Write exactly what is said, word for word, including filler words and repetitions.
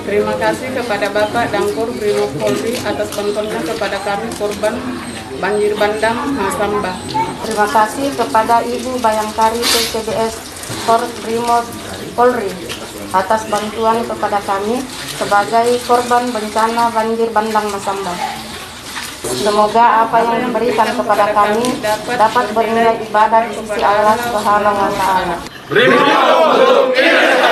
Terima kasih kepada Bapak Dangkor Brimob Polri atas bantuannya kepada kami korban banjir bandang Masamba. Terima kasih kepada Ibu Bayangkari P C B S Kor Brimob Polri atas bantuan kepada kami sebagai korban bencana banjir bandang Masamba. Semoga apa yang diberikan kepada kami dapat bernilai ibadah di sisi Allah Subhanahu wa Ta'ala.